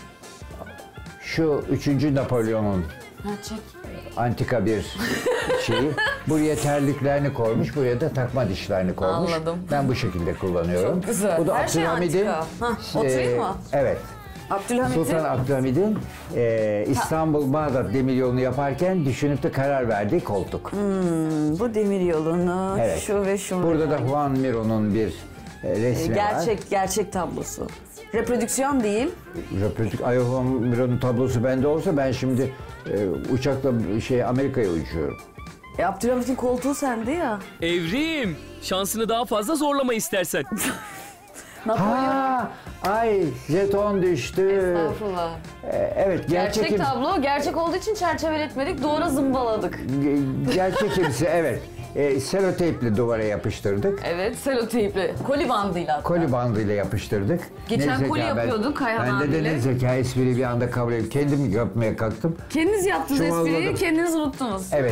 Şu üçüncü Napolyon'un Ha çek. antika bir şeyi. Buraya terliklerini koymuş, buraya da takma dişlerini koymuş. Anladım. Ben bu şekilde kullanıyorum. Çok güzel. Bu da Her şey Abdülhamid'in... antika. Hah, oturayım mı? Evet. Abdülhamit'in. Sultan Abdülhamid'in e, İstanbul-Bağdat demiryolunu yaparken düşünüp de karar verdiği koltuk. Hmm, bu demir yolunu Evet. şu ve şu. Burada da Juan Miro'nun bir e, resmi gerçek var. gerçek tablosu. Reprodüksiyon değil. Reprodük Ay Juan Miro'nun tablosu bende olsa ben şimdi e, uçakla şey Amerika'ya uçuyorum. E, Abdülhamit'in koltuğu sende ya. Evrim, şansını daha fazla zorlama istersen. Napolyon. Ha, ay jeton düştü. Estağfurullah. E, evet Gerçek gerçek tablo. Gerçek olduğu için çerçeveletmedik. Duvara zımbaladık. Ge- gerçekimsi evet. E, seloteyple duvara yapıştırdık. Evet seloteyple. Koli bandıyla hatta. Koli bandıyla yapıştırdık. Geçen Ne koli zeka, ben- yapıyorduk Kayhan Ben de abiyle. ne zeka espri bir anda kabul edip kendim yapmaya kalktım. Kendiniz yaptınız Çuvalladım. espriyi, kendiniz unuttunuz. Evet.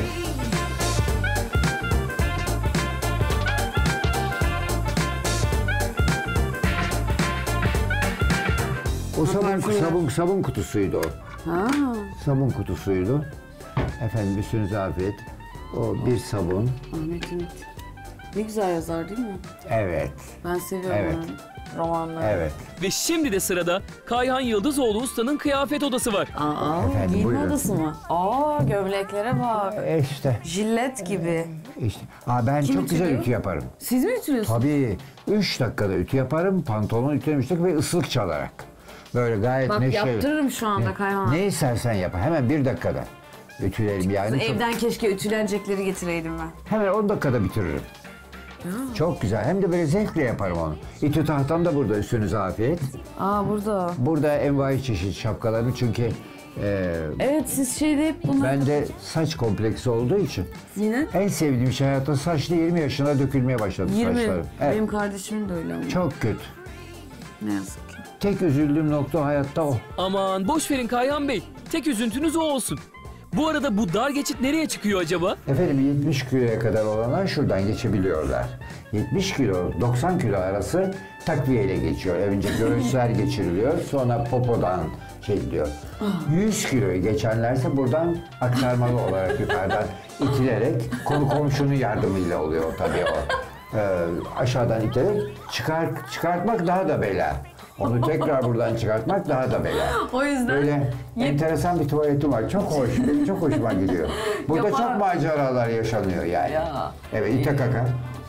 O sabun, sabun, sabun kutusuydu o. Ha. Sabun kutusuydu. Efendim üstünüze afiyet. O bir sabun. Ahmet Ümit. Ne güzel yazar değil mi? Evet. Ben seviyorum Evet. onun romanları. Evet. Ve şimdi de sırada Kayhan Yıldızoğlu Usta'nın kıyafet odası var. Aa, Efendim, giyinme buyurun. odası mı? Aa, gömleklere bak. E işte. Jilet gibi. işte. Aa, ben Kim çok güzel ütülüyor? ütü yaparım. Siz mi ütülüyorsunuz? Tabii. Üç dakikada ütü yaparım. Pantolon ütülemiştik ve ıslık çalarak. Böyle gayet Bak neşeli. yaptırırım şu anda Kayhan. Ne istersen yap. Hemen bir dakikada. Ütülerim yani. Çok- Evden keşke ütülenecekleri getireydim ben. Hemen on dakikada bitiririm. Çok güzel. Hem de böyle zevkle yaparım onu. İTÜ tahtam da burada üstünüze afiyet. Aa burada. Burada envai çeşit şapkalarım çünkü Ee, Evet siz şeyde hep bunlar... bende saç kompleksi olduğu için Yine? en sevdiğim şey hayatta saçlı yirmi yaşında dökülmeye başladı yirmi. saçlarım. Evet, Benim kardeşimin de öyle ama. çok kötü. Ne yazık ki. Tek üzüldüğüm nokta hayatta o. Aman boş verin Kayhan Bey. Tek üzüntünüz o olsun. Bu arada bu dar geçit nereye çıkıyor acaba? Efendim yetmiş kiloya kadar olanlar şuradan geçebiliyorlar. yetmiş kilo doksan kilo arası takviyeyle geçiyor. Önce göğüsler geçiriliyor, sonra popodan çekiliyor. yüz kiloyu geçenlerse buradan aktarmalı olarak yukarıdan itilerek konu komşunun yardımıyla oluyor tabii o. Ee, aşağıdan iterek çıkar, çıkartmak daha da bela. Onu tekrar buradan çıkartmak daha da bela. O yüzden... Böyle enteresan bir tuvaletim var. Çok hoş, benim çok hoşuma gidiyor. Burada Yapar. çok maceralar yaşanıyor yani. Ya. Evet, ite kaka.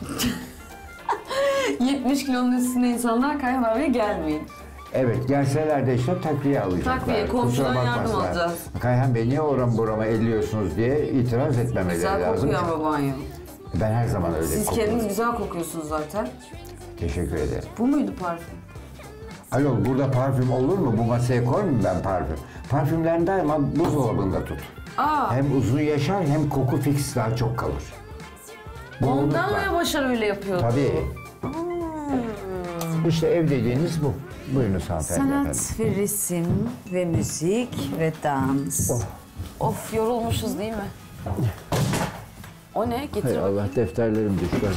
yetmiş kilonun üstünde insanlar Kayhan abiye gelmeyin. Evet, gelseler de işte takviye alacaklar. Takviye, komşudan Kusura yardım bakmasınlar. alacağız. Kayhan Bey niye oram burama elliyorsunuz diye itiraz etmemeleri Güzel lazım. kokuyor ama banyo. Ben her zaman öyle Siz kokuyorum. kendiniz güzel kokuyorsunuz zaten. Teşekkür ederim. Bu muydu parfüm? Ayol burada parfüm olur mu? Bu masaya koymayayım ben parfüm. Parfümlerini daima buzdolabında tut. Aa, Hem uzun yaşar hem koku fix daha çok kalır. Bunu ondan unutma. mı Başar öyle yapıyordu? Tabii. İşte ev dediğiniz bu. Buyurunuz hanımefendi efendim. Sanat ve resim ve müzik ve dans. Oh. Of yorulmuşuz değil mi? O ne? Getir Hay bakayım. Allah defterlerim düştü.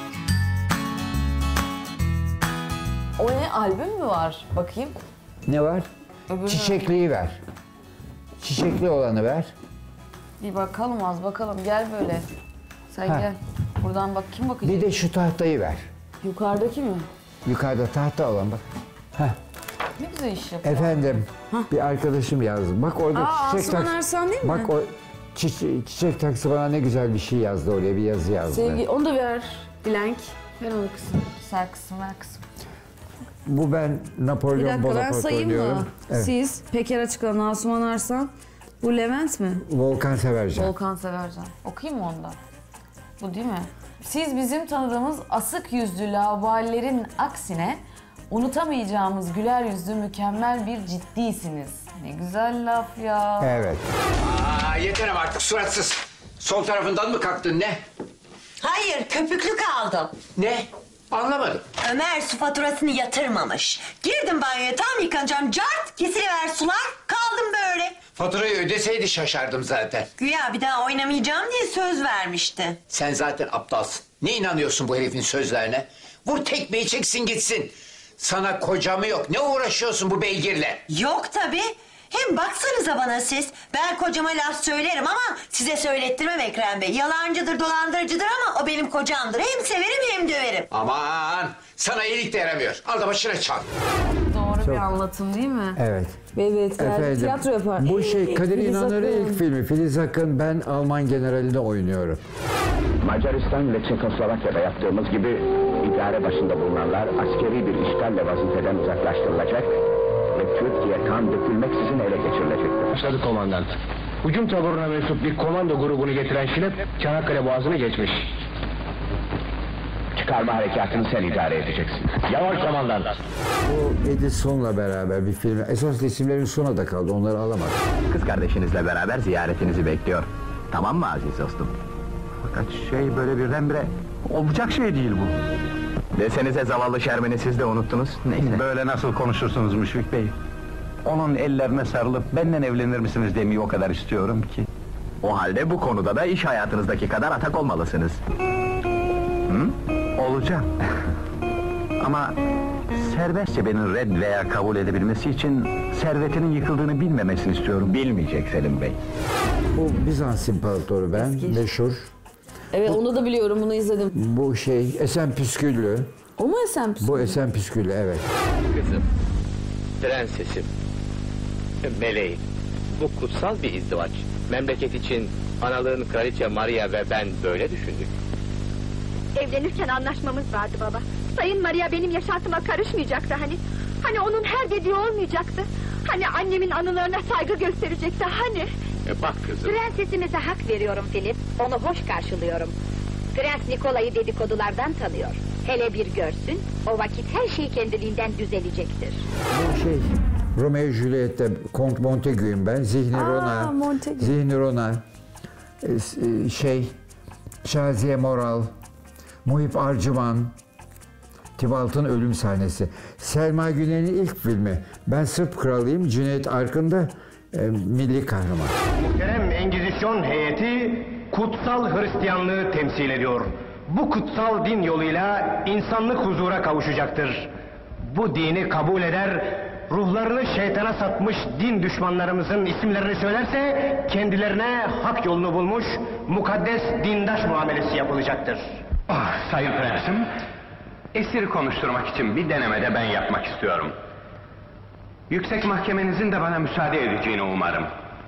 O ne? Albüm mü var? Bakayım. Ne var? Öbürü- Çiçekliği ver. Çiçekli olanı ver. Bir bakalım az bakalım. Gel böyle. Sen Ha. gel. Buradan bak. Kim bakacak? Bir de şu tahtayı ver. Yukarıdaki mi? Yukarıda tahta olan bak. Heh. Ne güzel iş yapıyor. Efendim bir arkadaşım yazdı. Bak orada Aa, çiçek Asuman taksi- Ersan değil mi? Bak o çiçek, çiçek taksi bana ne güzel bir şey yazdı oraya, bir yazı yazdı. Sevgi, onu da ver. Blank. Ver onu kızım. Güzel kısım, ver kızım. Bu ben Bir Napolyon dakika ben Bonaparte sayayım oynuyorum. mı? Evet. Siz Peker Açıklan, Asuman Arslan. Bu Levent mi? Volkan Severcan. Volkan Severcan. Okuyayım mı ondan? Bu değil mi? Siz bizim tanıdığımız asık yüzlü laubalilerin aksine unutamayacağımız güler yüzlü mükemmel bir ciddisiniz. Ne güzel laf ya. Evet. Aa, yeter ama artık suratsız. Sol tarafından mı kalktın ne? Hayır, köpüklü kaldım. Ne? Anlamadım. Ömer su faturasını yatırmamış. Girdim banyoya, tam yıkanacağım. Cart, kesiliver sular. Kaldım böyle. Faturayı ödeseydi şaşardım zaten. Güya bir daha oynamayacağım diye söz vermişti. Sen zaten aptalsın. Ne inanıyorsun bu herifin sözlerine? Vur tekmeyi çeksin gitsin. Sana koca mı yok? Ne uğraşıyorsun bu beygirle? Yok tabii. Hem baksanıza bana siz. Ben kocama laf söylerim ama size söylettirmem Ekrem Bey. Yalancıdır, dolandırıcıdır ama o benim kocamdır. Hem severim hem döverim. Aman sana iyilik de yaramıyor. Al da başına çal. Doğru bir anlatım değil mi? Evet. Evet, Efendim, tiyatro yapar. bu şey Kadir Filiz İnanır'ın Akın. ilk filmi. Filiz Akın, ben Alman generalinde oynuyorum. Macaristan ve Çekoslovakya'da yaptığımız gibi idare başında bulunanlar askeri bir işgalle vazifeden uzaklaştırılacak ve Türkiye kan dökülmeksizin ele geçirilecektir. Başladı komandant. Hücum taburuna mensup bir komando grubunu getiren şilep Çanakkale Boğazı'nı geçmiş. Çıkarma harekatını sen idare edeceksin. Yavaş komandant. Bu Edison'la beraber bir film. Esas resimlerin sona da kaldı. Onları alamadım. Kız kardeşinizle beraber ziyaretinizi bekliyor. Tamam mı aziz dostum? Fakat şey böyle birdenbire olacak şey değil bu. Desenize zavallı Şermin'i siz de unuttunuz. Neyse. Böyle nasıl konuşursunuz Müşfik Bey? Onun ellerine sarılıp benimle evlenir misiniz demeyi o kadar istiyorum ki. O halde bu konuda da iş hayatınızdaki kadar atak olmalısınız. Hı? Olacağım. Ama serbestçe beni red veya kabul edebilmesi için servetinin yıkıldığını bilmemesini istiyorum. Bilmeyecek Selim Bey. Bu Bizans İmparatoru ben, meşhur. Evet onu da biliyorum, bunu izledim. Bu şey Esen Püsküllü. O mu Esen Püskül? Bu Esen Püsküllü, evet. Kızım, prensesim, meleğim. Bu kutsal bir izdivaç. Memleket için analığın kraliçe Maria ve ben böyle düşündük. Evlenirken anlaşmamız vardı baba. Sayın Maria benim yaşantıma karışmayacaktı hani. Hani onun her dediği olmayacaktı. Hani annemin anılarına saygı gösterecekti hani. E bak kızım. Prensesimize hak veriyorum Filip. Onu hoş karşılıyorum. Prens Nikolay'ı dedikodulardan tanıyor. Hele bir görsün, o vakit her şey kendiliğinden düzelecektir. Bu şey Romeo Juliet'te Kont Montague'yim ben. Zihni Aa, Rona. Montague. Zihni Rona. e, Şey, Şaziye Moral. Muhip Arcıman. Tibalt'ın ölüm sahnesi. Selma Güner'in ilk filmi. Ben Sırp Kralıyım. Cüneyt Arkın da e, milli kahraman. Muhterem Engizisyon heyeti kutsal Hristiyanlığı temsil ediyor. Bu kutsal din yoluyla insanlık huzura kavuşacaktır. Bu dini kabul eder, ruhlarını şeytana satmış din düşmanlarımızın isimlerini söylerse kendilerine hak yolunu bulmuş mukaddes dindaş muamelesi yapılacaktır. Ah, Sayın Prensim, esiri konuşturmak için bir denemede ben yapmak istiyorum. Yüksek Mahkemenizin de bana müsaade edeceğini umarım.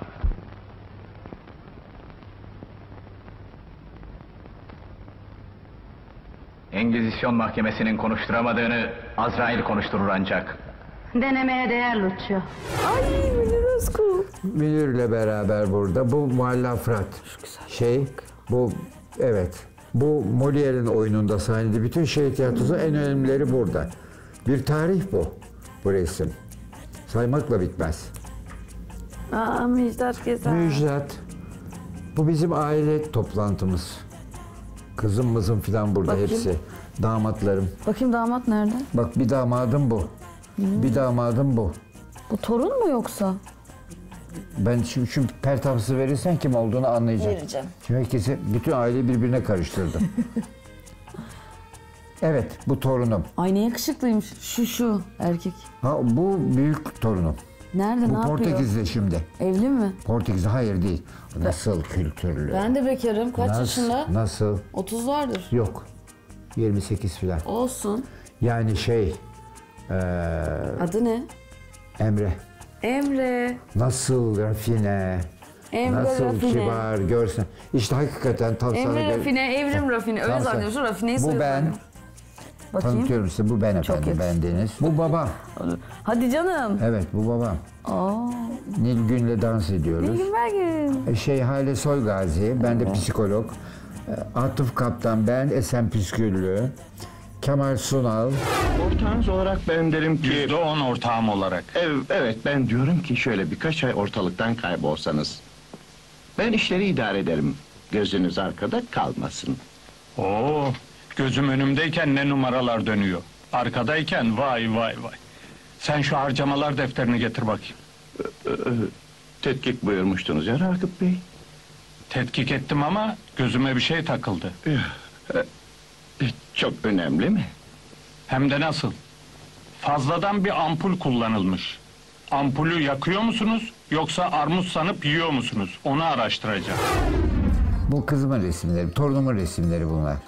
Engizisyon Mahkemesi'nin konuşturamadığını Azrail konuşturur ancak. Denemeye değer Lucio. Ay Münir Özkul. Münir'le beraber burada. Bu Mualla Fırat. Şey, bu evet. Bu Molière'in oyununda sahnede bütün şehir tiyatrosu en önemlileri burada. Bir tarih bu. Bu resim. Saymakla bitmez. Aa Müjdat Gezen. Müjdat. Bu bizim aile toplantımız. Kızım mızım filan burada Bakayım. hepsi. Damatlarım. Bakayım damat nerede? Bak bir damadım bu. Hmm. Bir damadım bu. Bu torun mu yoksa? Ben şu, şu pertamsı verirsen kim olduğunu anlayacağım. Vereceğim. Şimdi herkesi, bütün aileyi birbirine karıştırdım. Evet, bu torunum. Ay ne yakışıklıymış. Şu şu erkek. Ha, bu büyük torunum. Nerede, Bu ne yapıyor? Portekiz'de şimdi. Evli mi? Portekiz'de hayır değil. Nasıl kültürlü. Ben de bekarım. Kaç Nasıl- yaşında? Nasıl? otuz vardır. Yok. yirmi sekiz filan. Olsun. Yani şey... eee, Adı ne? Emre. Emre. Nasıl rafine. Emre nasıl rafine. kibar görsen. İşte hakikaten tam sana... Emre gel- Rafine, Evrim Rafine. Öyle Tam sana- zannediyorum. Şu Rafine'yi Bu soruyor ben. zaten. Bakayım. Tanıtıyorum size. Bu ben Çok efendim. Ben Deniz. Bu babam. Hadi canım. Evet bu babam. Aa. Nilgün'le dans ediyoruz. Nilgün Belgün. E, Şey Hale Soygazi, ben de psikolog. E, Atıf Kaptan, ben Esen Püsküllü. Kemal Sunal. Ortağınız olarak ben derim ki... Yüzde on ortağım olarak. Ev, evet, ben diyorum ki şöyle birkaç ay ortalıktan kaybolsanız. Ben işleri idare ederim. Gözünüz arkada kalmasın. Oo, gözüm önümdeyken ne numaralar dönüyor. Arkadayken vay vay vay. Sen şu harcamalar defterini getir bakayım. Ee, tetkik buyurmuştunuz ya Rakip Bey. Tetkik ettim ama gözüme bir şey takıldı. Çok önemli mi? Hem de nasıl? Fazladan bir ampul kullanılmış. Ampulü yakıyor musunuz yoksa armut sanıp yiyor musunuz? Onu araştıracağım. Bu kızımın resimleri, torunumun resimleri bunlar.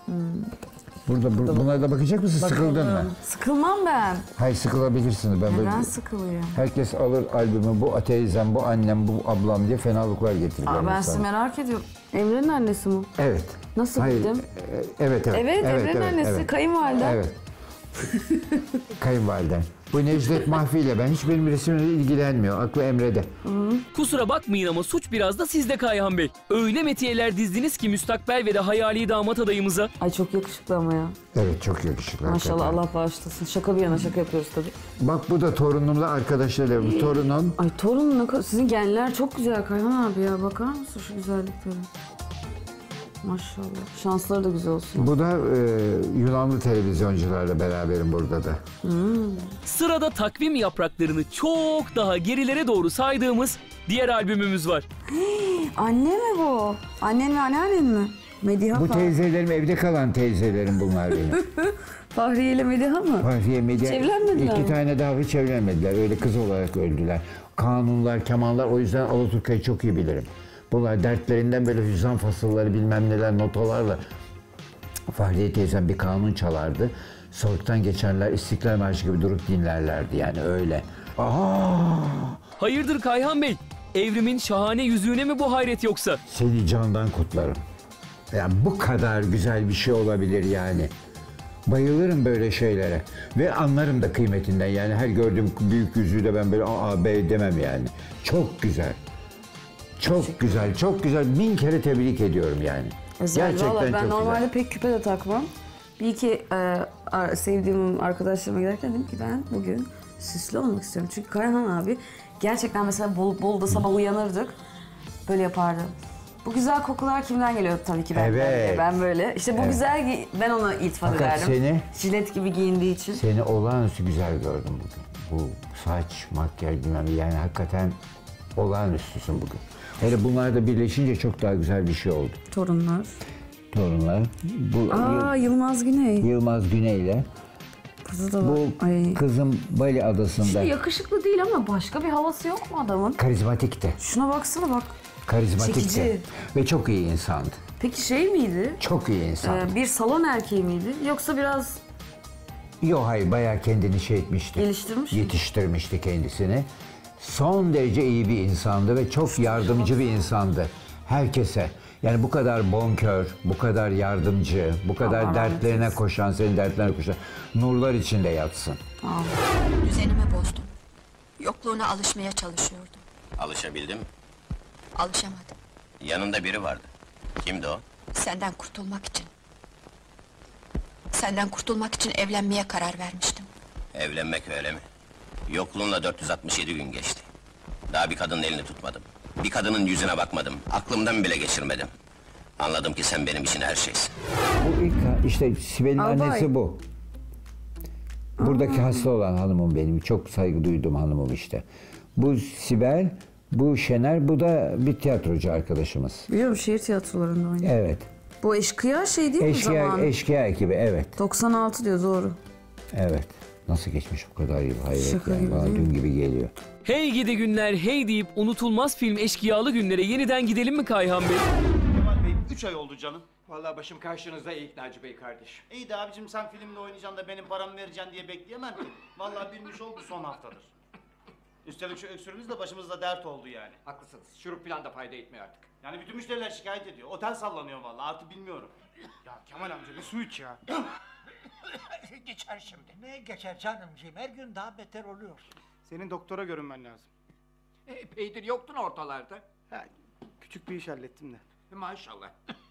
Burada bu, bunlara da bakacak mısın? Sıkıldın mı? Sıkılmam ben. Hayır sıkılabilirsiniz. Ben Neden böyle, sıkılıyor? herkes alır albümü, bu teyzem, bu annem, bu ablam diye fenalıklar getirir. Aa, ben sana. sizi merak ediyorum. Emre'nin annesi mi? Evet. Nasıl Hayır, bildim? e, Evet, evet. Evet, Emre'nin annesi, kayınvaliden. Evet. Kayınvaliden. Bu Necdet Mahfi ile ben, hiç benim resimle ilgilenmiyor. Aklı Emre'de. Kusura bakmayın ama suç biraz da sizde Kayhan Bey. Öyle metiyeler dizdiniz ki müstakbel ve de hayali damat adayımıza. Ay çok yakışıklı ama ya. Evet, çok yakışıklı. Maşallah hakikaten. Allah bağışlasın. Şaka bir yana şaka yapıyoruz tabii. Bak bu da torunumla arkadaşları. Bu torunum. Ay torun ne kadar... Sizin genler çok güzel Kayhan abi ya. Bakar mısın şu güzelliklere? Maşallah. Şansları da güzel olsun. Bu da e, Yunanlı televizyoncularla beraberim burada da. Hmm. Sırada takvim yapraklarını çok daha gerilere doğru saydığımız diğer albümümüz var. Anne mi bu? Annen ve anneannen mi? Mediha Bu Fah- teyzelerim, evde kalan teyzelerim bunlar benim. Fahriye ile Mediha mı? Fahriye, Medya. Hiç evlenmediler İki mi? tane daha hiç evlenmediler. Öyle kız olarak öldüler. Kanunlar, kemanlar, o yüzden Alaturka'yı çok iyi bilirim. Bunlar dertlerinden böyle hüzan fasılları bilmem neler notalarla. Fahriye teyzem bir kanun çalardı. Soğuktan geçenler İstiklal Marşı gibi durup dinlerlerdi yani öyle. Aa! Hayırdır Kayhan Bey? Evrimin şahane yüzüğüne mi bu hayret yoksa? Seni candan kutlarım. Yani bu kadar güzel bir şey olabilir yani. Bayılırım böyle şeylere. Ve anlarım da kıymetinden yani her gördüğüm büyük yüzüğü de ben böyle aa bey demem yani. Çok güzel. Çok güzel, çok güzel. Bin kere tebrik ediyorum yani. Güzel, Gerçekten vallahi ben çok normalde güzel. pek küpe de takmam. Bir iki e, ar- sevdiğim arkadaşlarıma giderken dedim ki ben bugün süslü olmak istiyorum. Çünkü Karahan abi gerçekten mesela Bol, Bolu'da sabah uyanırdık. Böyle yapardı. Bu güzel kokular kimden geliyor tabii ki benden. Evet. Ben böyle. İşte bu Evet. güzel, gi- ben ona iltifat Fakat ederdim. seni- Jilet gibi giyindiği için. Seni olağanüstü güzel gördüm bugün. Bu saç, makyaj bilmem ne, yani hakikaten olağanüstüsün bugün. Hele bunlar da birleşince çok daha güzel bir şey oldu. Torunlar. Torunlar. Bu Aa, Yılmaz Güney. Yılmaz Güney'le. Kızı da var. Bu Ay. kızım Bali Adası'nda. İşte yakışıklı değil ama başka bir havası yok mu adamın? Karizmatikti. Şuna baksana bak. Karizmatikti. Çekici. Ve çok iyi insandı. Peki şey miydi? Çok iyi insan. Ee, bir salon erkeği miydi? Yoksa biraz Yok hayır, bayağı kendini şey etmişti. Geliştirmiş mi? Yetiştirmişti kendisini. Son derece iyi bir insandı ve çok yardımcı bir insandı. Herkese. Yani bu kadar bonkör, bu kadar yardımcı, bu kadar Allah dertlerine rahmet koşan, senin dertlerine koşan. Nurlar içinde yatsın. Düzenimi bozdum. Yokluğuna alışmaya çalışıyordum. Alışabildin mi? Alışamadım. Yanında biri vardı. Kimdi o? Senden kurtulmak için. Senden kurtulmak için evlenmeye karar vermiştim. Evlenmek öyle mi? Yokluğunla dört yüz altmış yedi gün geçti. Daha bir kadının elini tutmadım. Bir kadının yüzüne bakmadım. Aklımdan bile geçirmedim. Anladım ki sen benim için her şeysin. Bu ilk, işte Sibel'in Albay. annesi bu. Buradaki hasta olan hanımım benim. Çok saygı duyduğum hanımım işte. Bu Sibel, bu Şener, bu da bir tiyatrocu arkadaşımız. biliyorum şehir tiyatrolarında oynuyor. Evet. Bu eşkıya şey değil mi Eşkıya, zaman? eşkıya ekibi, evet. doksan altı diyor doğru. Evet. Nasıl geçmiş bu kadar yıl? Hayret Şaka yani. gibi Bana değil dün mi? gibi geliyor. Hey gidi günler hey deyip unutulmaz film Eşkıyalı Günler'e yeniden gidelim mi Kayhan Bey? Kemal Bey, üç ay oldu canım. Vallahi başım karşınızda Eğik Naci Bey kardeşim. İyi de abicim sen filmde oynayacaksın da benim paramı vereceksin diye bekleyemem ki. Vallahi bilmiş oldu son haftadır. Üstelik şu öksürüğünüz de başımızda dert oldu yani. Haklısınız. Şurup falan da fayda etmiyor artık. Yani bütün müşteriler şikayet ediyor. Otel sallanıyor vallahi, artık bilmiyorum. Ya Kemal amca bir su iç ya. Geçer şimdi. Ne geçer canımcığım? Her gün daha beter oluyor. Senin doktora görünmen lazım. Epeydir yoktun ortalarda. Ha, küçük bir iş hallettim de. Maşallah.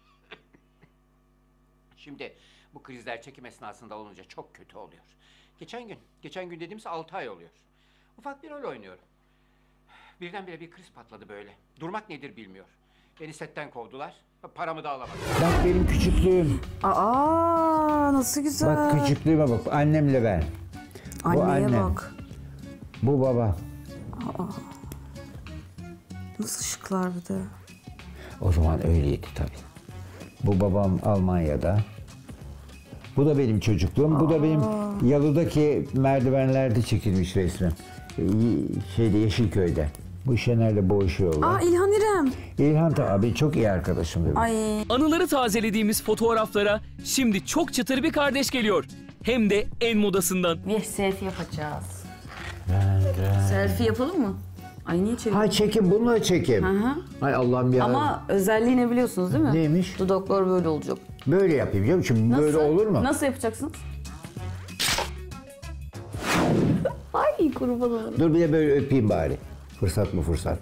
Şimdi bu krizler çekim esnasında olunca çok kötü oluyor. Geçen gün, geçen gün dediğimiz altı ay oluyor. Ufak bir rol oynuyorum. Birdenbire bir kriz patladı böyle. Durmak nedir bilmiyor. Beni setten kovdular, paramı da alamadım. Bak benim küçüklüğüm. Aa nasıl güzel. Bak küçüklüğüme bak. Annemle ben. Bu Anneye annem. bak. Bu baba. Aa. Nasıl şıklar bir de. O zaman öyleydi tabii. Bu babam Almanya'da. Bu da benim çocukluğum. Bu da benim Yalı'daki merdivenlerde çekilmiş resmim. Ee, Şeyde Yeşilköy'de. Bu Şener'le boğuşuyorlar. Aa İlhan İrem. İlhan da abi çok iyi arkadaşımdır. Ay. Anıları tazelediğimiz fotoğraflara şimdi çok çıtır bir kardeş geliyor. Hem de en modasından. Bir selfie yapacağız. Selfie yapalım mı? Ay niye çekin? Ha çekim, bununla çekim. Hı hı. Hay Allah'ım ya. Ama özelliğini biliyorsunuz değil mi? Neymiş? Dudaklar böyle olacak. Böyle yapayım canım. Şimdi Nasıl? böyle olur mu? Nasıl yapacaksınız? Ay kurban olurum. Dur bir de böyle öpeyim bari. Fırsat mı fırsat?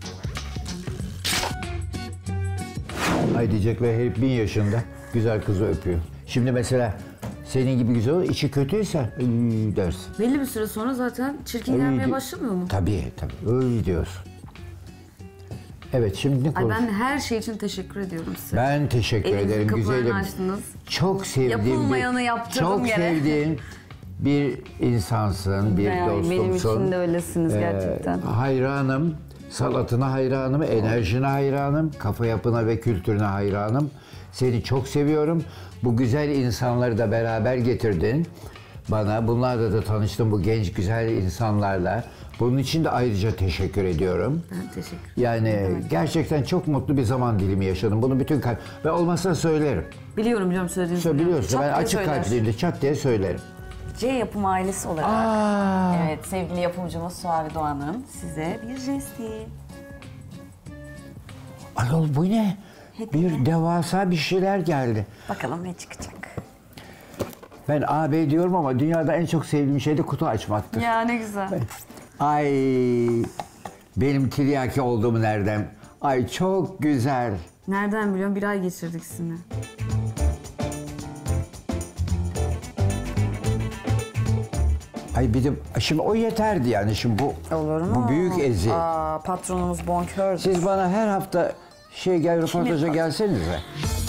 Ay diyecekler hep bin yaşında güzel kızı öpüyor. Şimdi mesela senin gibi güzel olur, içi kötüyse ıı, dersin. Belli bir süre sonra zaten çirkin Öyle gelmeye di- başlamıyor mu? Tabii tabii öyle diyorsun. Evet şimdi ne Ay konuş? ben her şey için teşekkür ediyorum size. Ben teşekkür Elinizin ederim kapılarını güzelim. açtınız. Çok sevdiğim Yapılmayanı bir, yaptırdım çok gene. sevdiğim bir insansın, bir Yani dostumsun. benim için de öylesiniz Ee, gerçekten. Hayranım, sanatına hayranım, enerjine hayranım, kafa yapına ve kültürüne hayranım. Seni çok seviyorum. Bu güzel insanları da beraber getirdin bana. Bunlarla da tanıştım, bu genç güzel insanlarla. Bunun için de ayrıca teşekkür ediyorum. Ben teşekkür Yani gerçekten çok mutlu bir zaman dilimi yaşadım. Bunu bütün kalp... Ve olmazsa söylerim. Biliyorum biliyorum söylediğinizi. Söyle, biliyorum. biliyorsun ben Çat diye açık söyler. kalpliyim de çat diye söylerim. C Yapım ailesi olarak. Aa. Evet sevgili yapımcımız Suavi Doğan'ın size bir jesti. Ayol bu ne? Bir devasa bir şeyler geldi. Bakalım ne çıkacak. Ben ağabey diyorum ama dünyada en çok sevdiğim şey de kutu açmaktır. Ya ne güzel. Ay benim tiryaki olduğumu nereden? Ay çok güzel. Nereden biliyorum? Bir ay geçirdik sizinle. Ay bir de şimdi o yeterdi yani şimdi bu Olur mu? bu büyük ezi. Aa, patronumuz bonkördür. Siz bana her hafta şey gel röportaja gelsenize.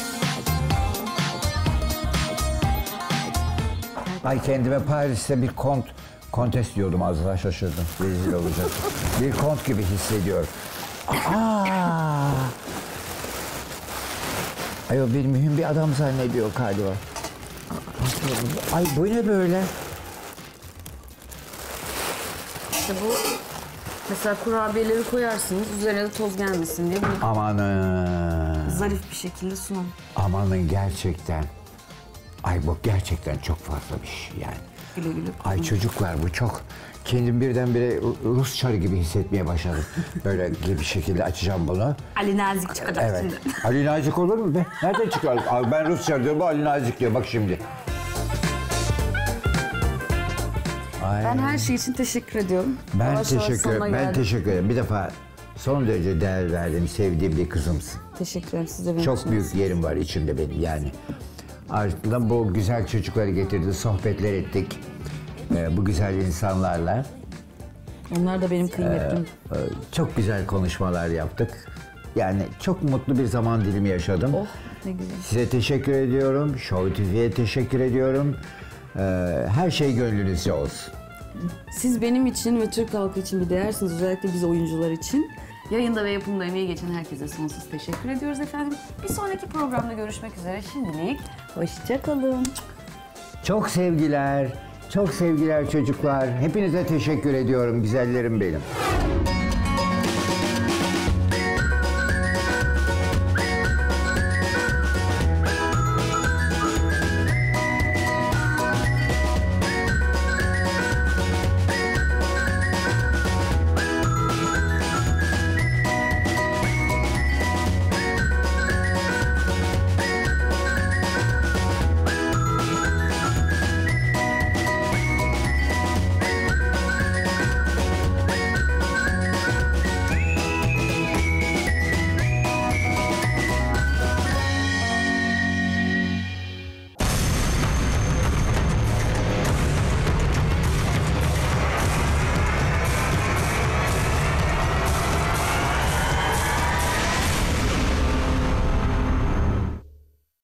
Ay kendime Paris'te bir kont, kontes diyordum az daha şaşırdım. Rezil olacak. Bir kont gibi hissediyorum. Aa! Ay o beni mühim bir adam zannediyor galiba. Ay bu ne böyle? İşte bu mesela kurabiyeleri koyarsınız üzerine de toz gelmesin diye bunu Amanın. zarif bir şekilde sunun. Amanın gerçekten. Ay bu gerçekten çok fazla bir şey yani. Güle güle. Ay çocuklar bu çok. Kendim birdenbire Rus çarı gibi hissetmeye başladım. Böyle bir şekilde açacağım bunu. Ali Nazik çıkacak Evet. şimdi. Ali Nazik olur mu be? Nereden çıkar? Abi ben Rus çarı diyorum, bu Ali Nazik diyor. Bak şimdi. Ay. Ben her şey için teşekkür ediyorum. Ben Yavaş yavaş teşekkür sonuna ederim. Ben geldim. teşekkür ederim. Bir defa son derece değer verdiğim, sevdiğim bir kızımsın. Teşekkür ederim siz de benim Çok için. büyük yerim var içimde benim yani. Ardından bu güzel çocukları getirdi, sohbetler ettik. Ee, bu güzel insanlarla. Onlar da benim kıymetlim. Ee, e, çok güzel konuşmalar yaptık. Yani çok mutlu bir zaman dilimi yaşadım. Oh ne güzel. Size teşekkür ediyorum. Show T V'ye teşekkür ediyorum. Ee, her şey gönlünüzce olsun. Siz benim için ve Türk halkı için bir değersiniz. Özellikle biz oyuncular için. Yayında ve yapımda emeği geçen herkese sonsuz teşekkür ediyoruz efendim. Bir sonraki programda görüşmek üzere. Şimdilik hoşça kalın. Çok sevgiler, çok sevgiler çocuklar. Hepinize teşekkür ediyorum güzellerim benim.